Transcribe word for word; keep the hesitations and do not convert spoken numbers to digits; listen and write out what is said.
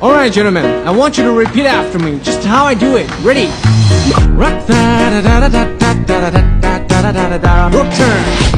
Alright, gentlemen, I want you to repeat after me, just how I do it. Ready? Rock da da da da da da da da da da da da da. Your turn.